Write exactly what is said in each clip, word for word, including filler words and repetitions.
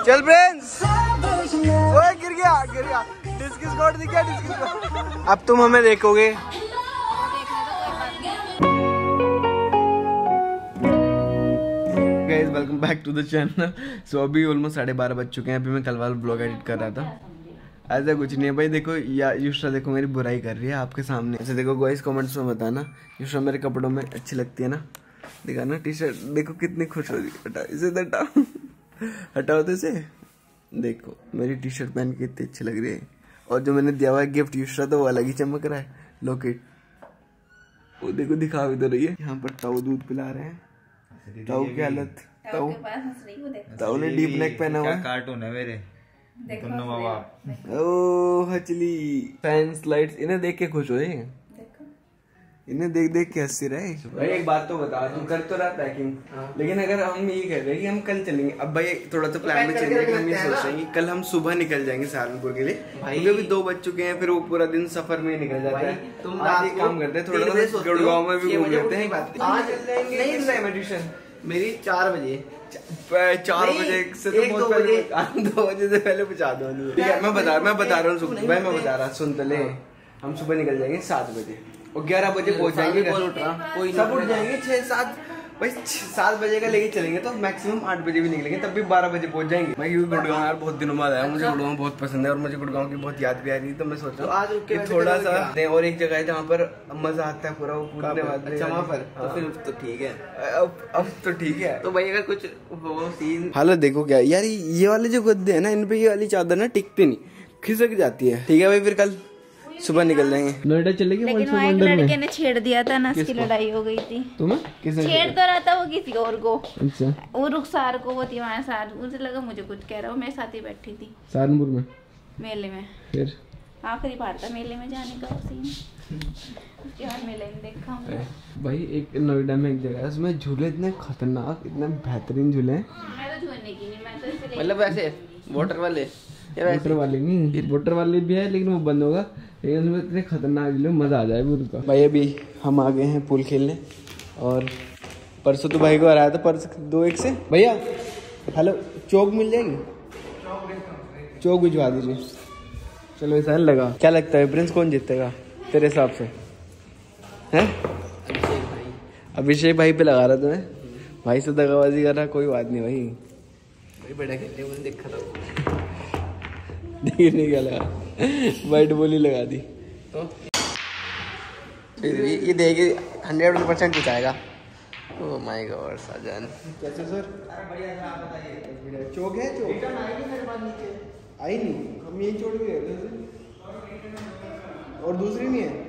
चल फ्रेंड्स, ओए गिर गया गिर गया डिस्क स्क्वाड दिख गया डिस्क स्क्वाड। अब तुम हमें देखोगे। Guys welcome back to the channel. So अभी ऑलमोस्ट साढ़े बारह बज चुके हैं। अभी मैं कल वाला ब्लॉग एडिट कर रहा था। ऐसा कुछ नहीं है भाई, देखो या युष्रा देखो मेरी बुराई कर रही है आपके सामने। ऐसे देखो गाइस कमेंट्स में बताना युष्रा मेरे कपड़ों में अच्छी लगती है ना। देखा ना टी शर्ट देखो कितनी खुश हो रही है। हटाओ इसे, हटाओ हटाओ तो इसे। देखो मेरी टी शर्ट पहन के कितनी अच्छी लग रही है। और जो मैंने दिया हुआ है गिफ्ट युष्रा तो वो अलग ही चमक रहा है। लॉकेट वो देखो दिखा भी तो रही है। यहाँ पर ताऊ दूध पिला रहे हैं। ताऊ की हालत, ताऊ ताऊ ने डीप नेक पहना हुआ है। कार्टून है मेरे ओ हचली फैंस लाइट्स इन्हें देख के खुश हो रहे हैं। इन्हें देख देख के हंसी रहे। भाई एक बात तो बता, तू कर तो रहा पैकिंग, लेकिन अगर हम ये कह रहे हैं कि हम कल चलेंगे, अब भाई थोड़ा तो प्लान में चेंज है कि हम ये सोच रहे हैं कि कल हम सुबह निकल जाएंगे सहारनपुर के लिए। क्योंकि अभी दो बज चुके हैं, फिर वो पूरा दिन सफर में निकल जाता है। तुम आज एक काम करते हैं, थोड़ा सा गुड़गांव में भी घूम लेते हैं। मेरी चार बजे चार बजे से तो बहुत पहले, दो बजे से पहले पहुंचा दो। ठीक है मैं बता मैं बता रहा हूँ भाई, मैं बता रहा सुन तो ले। हम सुबह निकल जाएंगे सात बजे और ग्यारह बजे पहुंच जाएंगे। कोई सब उठ जाएंगे छह सात भाई सात बजे का लेके चलेंगे तो मैक्सिमम आठ बजे भी निकलेंगे, तब भी बारह बजे पहुंच जाएंगे। मैं क्योंकि गुड़गांव यार बहुत दिनों बाद आया, मुझे गुड़गांव बहुत पसंद है और मुझे गुड़गांव की बहुत याद भी आ रही है। तो मैं सोच रहा हूँ कि थोड़ा सा और एक जगह है जहाँ पर मजा आता है पूरा वो कूदने वाले। अच्छा वहाँ पर तो फिर तो ठीक है। अब अब तो ठीक है। तो भाई अगर कुछ हो सीन हालत देखो क्या यार, ये वाले जो गद्दे है ना इन पे ये वाली चादर ना टिकती नहीं, खिसक जाती है। ठीक है भाई फिर कल सुबह निकल जाएंगे। नोएडा चलेगी। लेकिन वहाँ एक लड़के ने छेड़ दिया था ना, उसकी लड़ाई हो गई थी। तुम्हें किसने छेड़ तो रहा था वो किसी और को। अच्छा वो रुखसार को, वो थी वहाँ सार, मुझे लगा मुझे कुछ कह रहा हो। मेरे साथ ही बैठी थी सहारनपुर में मेले में। फिर आखिरी बार था मेले में जाने का सीन। उसके बाद मेले में देखा भाई एक नोएडा में एक जगह है, उसमें झूले इतने खतरनाक इतने बेहतरीन झूले हैं। मैं तो झूलने की नहीं, मैं तो इसलिए मतलब वैसे वाटर वाले वाटर वाले नहीं, वाटर वाले भी है लेकिन वो बंद होगा। लेकिन उसमें इतने खतरनाक झूले, मजा आ जाए पूरा। भाई अभी हम आ गए हैं पूल खेलने और परसों तो भाई को हराया था परसों दो एक से। भैया हेलो चौक मिल जाएगी, चौक भिजवा दीजिए। चलो ऐसा लगा। क्या लगता है प्रिंस कौन जीतेगा तेरे हिसाब से? हैं अभिषेक भाई पे लगा रहा तुम्हें, भाई से दगाबाजी कर रहा। कोई बात नहीं भाई, भाई बड़ा खेलते मैंने देखा था। देखने क्या लगा, वाइट बॉल लगा दी तो ये देगी हंड्रेड परसेंट बचाएगा। ओह माय गॉड साजन कैसे सर? चौक है, चौक आई नहीं, हम यही छोड़ के गए थे और दूसरी नहीं है।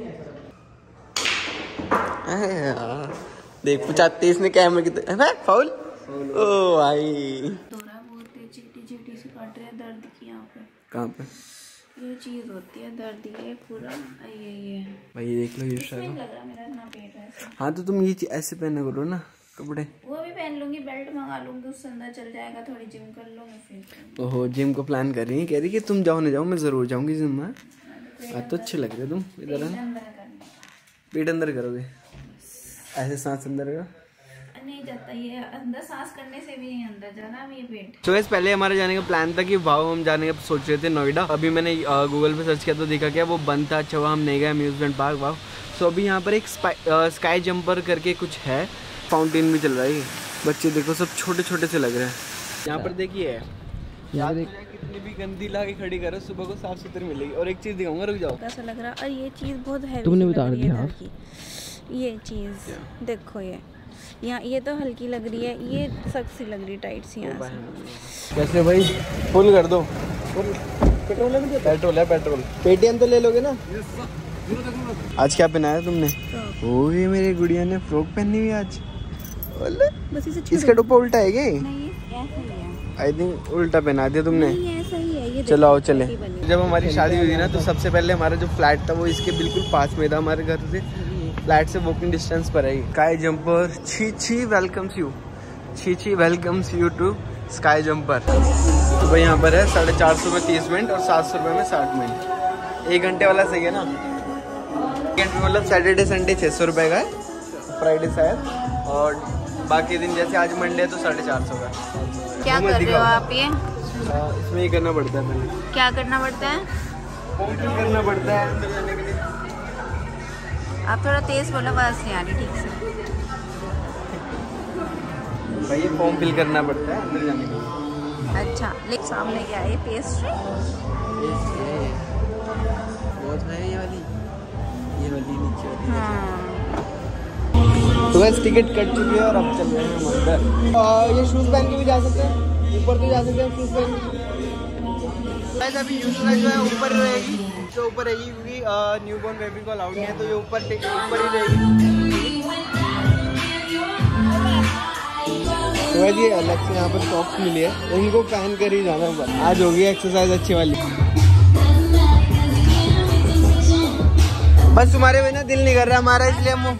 देख पचाते इसने कैमरे की फाउल। ओ भाई चीटी से काट रहे हैं दर्द की। यहाँ पे कहाँ पे ये चीज होती है दर्द, ये पूरा ये ये भाई ये देख लो ये शायद लग रहा मेरा इतना पेट है। हाँ तो तुम ये ऐसे पहना करो ना कपड़े। वो भी पहन लूंगी, बेल्ट मंगा लूंगी, उससे अंदर चल जाएगा। थोड़ी जिम कर लूंगी फिर। ओहो जिम को प्लान कर रही है, कह रही कि तुम जाओ ना जाओ मैं जरूर जाऊंगी जिम में। आज तो अच्छे लग रहे तुम। इधर है पेट अंदर करोगे ऐसे, सांस अंदर का नहीं जाता, ये अंदर सांस करने से भी नहीं अंदर जाना। अब ये पेट तो so, पहले हमारे जाने का प्लान था कि वाव हम जाने का सोच रहे थे नोएडा। अभी मैंने गूगल पे सर्च किया तो देखा क्या वो बंद था। अच्छा हम नहीं गए अम्यूजमेंट पार्क वाव। सो अभी यहाँ पर एक स्काई जंपर करके कुछ है, फाउंटेन भी चल रहा है। बच्चे देखो सब छोटे छोटे से लग रहे हैं। यहाँ पर देखिए यार कितनी भी गंदी ला के खड़ी करो सुबह को साफ सुथरी मिलेगी। और एक चीज दिखाऊंगा, रुक जाओ। कैसा लग रहा है? और ये चीज बहुत हैवी तुमने बता दिया। ये चीज देखो, ये यहाँ ये तो हल्की लग रही है, ये सख्त सी लग रही टाइट सी। यहाँ से कैसे भाई फुल कर दो। पेट्रोल है, पेट्रोल है पेट्रोल। पेटीएम तो ले लोगे ना? आज क्या पहनाया तुमने? ओए मेरी गुड़िया ने फ्रॉक पहनी हुई आज। बस इसे इसका टोपा उल्टा है क्या? नहीं ऐसा ही है। आई थिंक उल्टा पहना दिया तुमने। नहीं ऐसा ही है। ये चलो आओ चले। जब हमारी शादी हुई थी ना तो सबसे पहले हमारा जो फ्लैट था वो इसके बिल्कुल पास में था हमारे घर से। फ्लैट से वॉकिंग डिस्टेंस पर है। स्काई जंपर छी छी वेलकम्स यू, छी छी welcomes you to sky jumper. तो भाई यहाँ पर है साढ़े चार सौ में तीस मिनट और सात सौ रुपये में साठ मिनट। एक घंटे वाला सही है ना? मतलब सैटरडे संडे छः सौ रुपये का है, फ्राइडे शायद, और बाकी दिन जैसे आज मंडे है तो साढ़े चार सौ का। क्या कर रहे हो आप ये? इसमें ये करना पड़ता है पहले। क्या करना पड़ता है? फॉर्म फिल करना पड़ता है अंदर जाने के लिए। आप थोड़ा तेज बोलो, आवाज नहीं आ रही ठीक से। भाई ये फॉर्म फिल करना पड़ता है अंदर जाने के लिए। अच्छा, लेकिन सामने क्या है? पेस्ट्री बहुत है ये वाली, ये वाली नीचे वाली। हाँ। तो बस टिकट कट चुकी है और अब चल रहे हैं हम अंदर। ये शूज पहन के भी जा सकते हैं, ऊपर तो जा सकते हैं शूज पहन के। वैसे अभी यूसरा जो है ऊपर रहेगी, तो ऊपर रहेगी क्योंकि न्यू बॉर्न बेबी को अलाउड नहीं है, तो ये ऊपर ऊपर ही रहेगी। तो वैसे ये अलग से यहाँ पर सॉक्स मिली है, इनको पहन कर ही जाना ऊपर। आज होगी एक्सरसाइज अच्छी वाली। बस तुम्हारे बिना दिल नहीं कर रहा हमारा, इसलिए हम।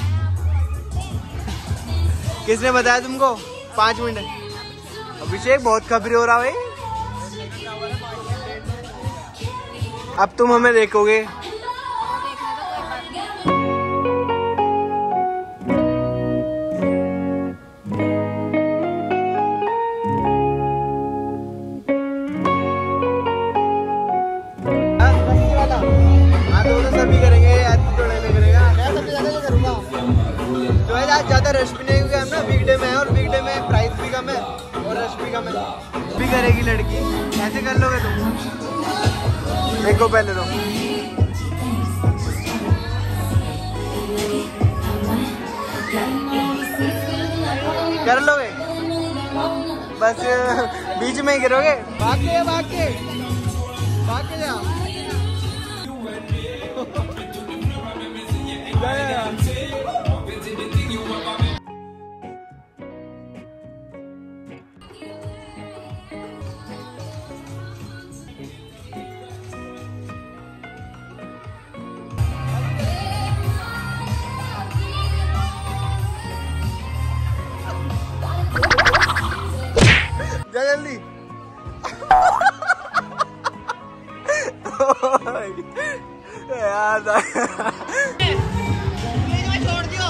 किसने बताया तुमको? पाँच मिनट। अभिषेक बहुत खबरी हो रहा भाई। अब तुम हमें देखोगे। सभी करेंगे यार, थोड़ा नहीं करेगा। मैं सबसे ज्यादा करूंगा जो है, आज ज्यादा रश भी नहीं, क्योंकि हम ना वीकडे में है और वीकडे में प्राइस भी कम है और रश भी कम है। भी करेगी लड़की, ऐसे कर लोगे तुम? एक को पहले दो। कर लोगे? बस बीच में ही गिरोगे। भाग के भाग के भाग के जा। जल्दी यार छोड़ दियो।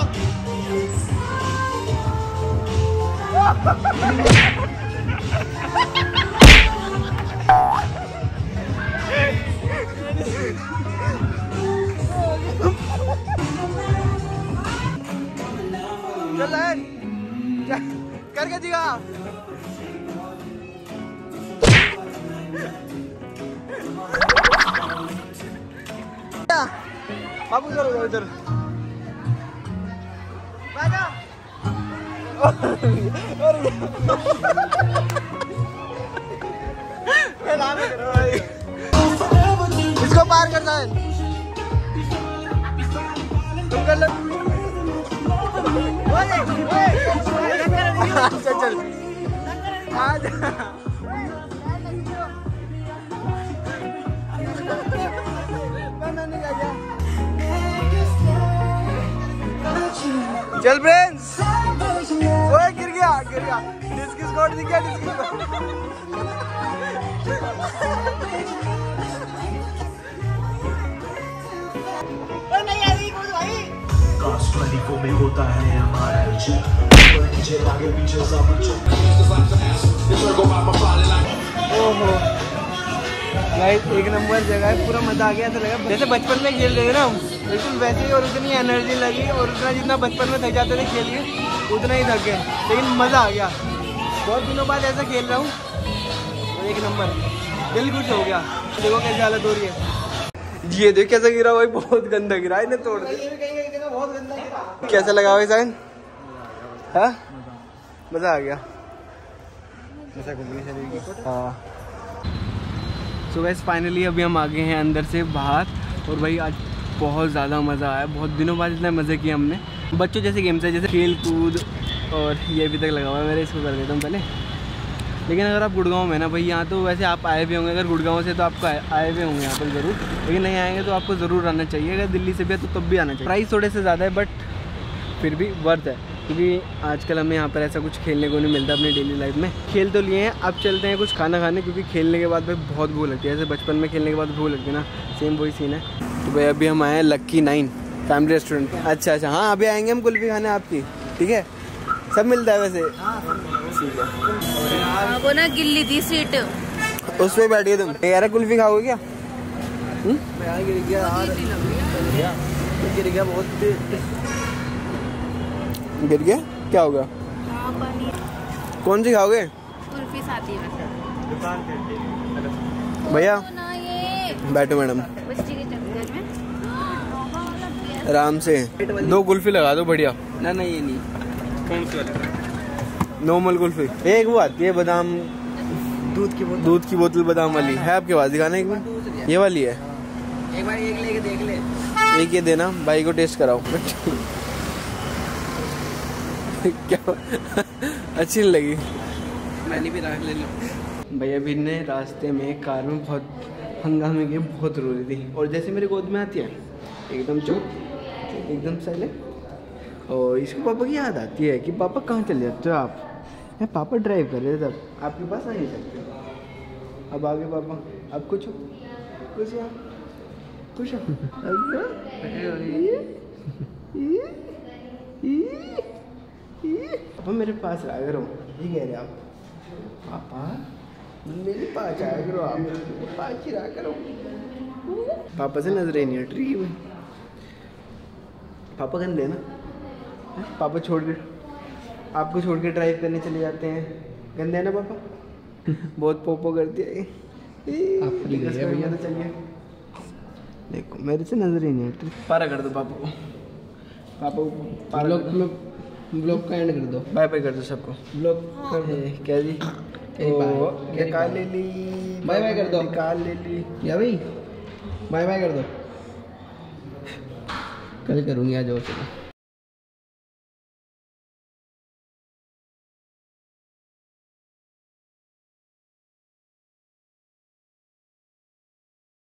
चल करके दिखा। बाबू इधर हो, इधर इसको पार करना है। तुम कर लो। चल चल आज चल फ्रेंड्स। ओए गिर गया गिर गया डिस्क स्क्वाड दिख गया डिस्क में होता है हमारा आगे पीछे सब। ओहो गाइस एक नंबर जगह है, पूरा मजा आ गया। ऐसा लगा जैसे बचपन में खेल रहे थे ना हम, बिल्कुल वैसे ही। और उतनी एनर्जी लगी और उतना जितना बचपन में थक जाते थे खेल के, उतना ही थक गए, लेकिन मज़ा आ गया। बहुत दिनों बाद ऐसा खेल रहा हूँ, एक नंबर, दिल खुश हो गया। देखो कैसी हालत हो रही है। ये देख कैसा गिरा भाई, बहुत गंदा गिरा, इन्हें तोड़ दिया। बहुत गंदा गिरा। कैसा लगा भाई साइन? हाँ मज़ा आ गया। हाँ सो गाइस फाइनली अभी हम आ गए हैं अंदर से बाहर, और भाई आज बहुत ज़्यादा मज़ा आया। बहुत दिनों बाद इतना मज़े किया हमने। बच्चों जैसे गेम्स है, जैसे खेल कूद, और ये अभी तक लगा हुआ है मेरे, इसको कर देता हूँ पहले। लेकिन अगर आप गुड़गांव में ना भाई, यहाँ तो वैसे आप आए भी होंगे, अगर गुड़गांव से तो आपको आए हुए होंगे यहाँ पर ज़रूर, लेकिन नहीं आएंगे तो आपको ज़रूर आना चाहिए। अगर दिल्ली से भी है तो तब भी आना चाहिए। प्राइस थोड़े से ज़्यादा है बट फिर भी वर्थ है, क्योंकि आजकल हमें यहाँ पर ऐसा कुछ खेलने को नहीं मिलता अपनी डेली लाइफ में। खेल तो लिए हैं, अब चलते हैं कुछ खाना खाने, क्योंकि खेलने के बाद भाई बहुत भूख लगती है। जैसे बचपन में खेलने के बाद भूख लगती है ना, सेम वही सीन है। तो भाई अभी हम आए हैं लक्की नाइन फैमिली रेस्टोरेंट। अच्छा अच्छा हाँ, अभी आएंगे हम कुल्फी खाने आपकी, ठीक है? सब मिलता है वैसे? ठीक है। हाँ, वो ना गिल्ली थी सीट। उस पे बैठ गए तुम। यार कुल्फी खाओगे क्या? मैं यहाँ गिर गया यार, गिर गया बहुत। गिर गया? क्या होगा? कौन सी खाओगे? कुल्फी साथी में भैया ना ये बैठो मैडम, बच्ची के चक्कर में आराम से। दो कुल्फी लगा दो बढ़िया। ना ना ये नहीं, नॉर्मल कुल्फी। एक वो आती है बादाम, दूध की बोतल। दूध की बोतल बादाम वाली है आपके पास? दिखाना एक मिनट। ये वाली है? एक बार एक लेके देख ले। एक ये देना, भाई को टेस्ट कराओ। क्या अच्छी नहीं लगी? मैंने भी रख ले लो। भैया भी ने रास्ते में कार में बहुत हंगामे के, बहुत रो रही थी। और जैसे मेरे गोद में आती है एकदम चुप, एकदम साइलेंट। और इसको पापा की याद आती है कि पापा कहाँ चले जाते हो आप? है पापा ड्राइव कर रहे थे तब, आपके पास आ नहीं सकते। अब आगे पापा, अब कुछ हो, कुछ यार कुछ हो। पापा मेरे पास रहा करो, ये कह रहे आप। पापा मेरे पास आया करो, आप मेरे पास ही रहा करो। पापा से नजरें नहीं हट रही है। पापा गंदे ना? पापा छोड़ के, आपको छोड़ के ड्राइव करने चले जाते हैं, गंदे है ना पापा? बहुत पोपो करती है। आप फ्री गए भैया तो चलिए, देखो मेरे से नजर ही नहीं हट रही। पारा कर दो पापा को, पापा को पारा ब्लॉग कर दो। में ब्लॉग का एंड कर दो। बाय बाय कर दो सबको। ब्लॉग कर दो। क्या जी? बाय निकाल ले ली, बाय बाय कर दो। निकाल ले ली। या भाई बाय बाय कर दो। कल करूँगी, आ जाओ चलो।